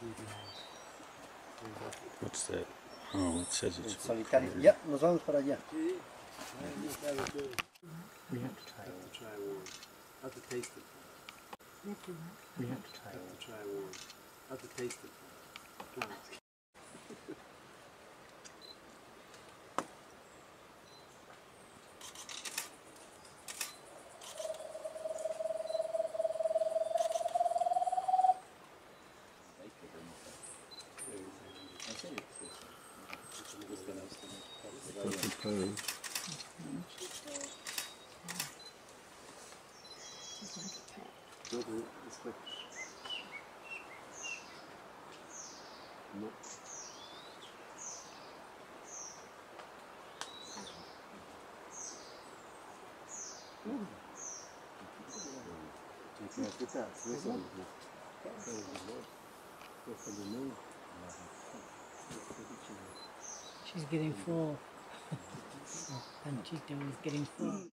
What's that? Oh, it says it's solitario. recorded. Ya, nos vamos para allá. We have to try one. Have to taste it. We have to try Have one. to try one. Have to taste it. Come on. It's like no. She's getting full. Panchito is getting full.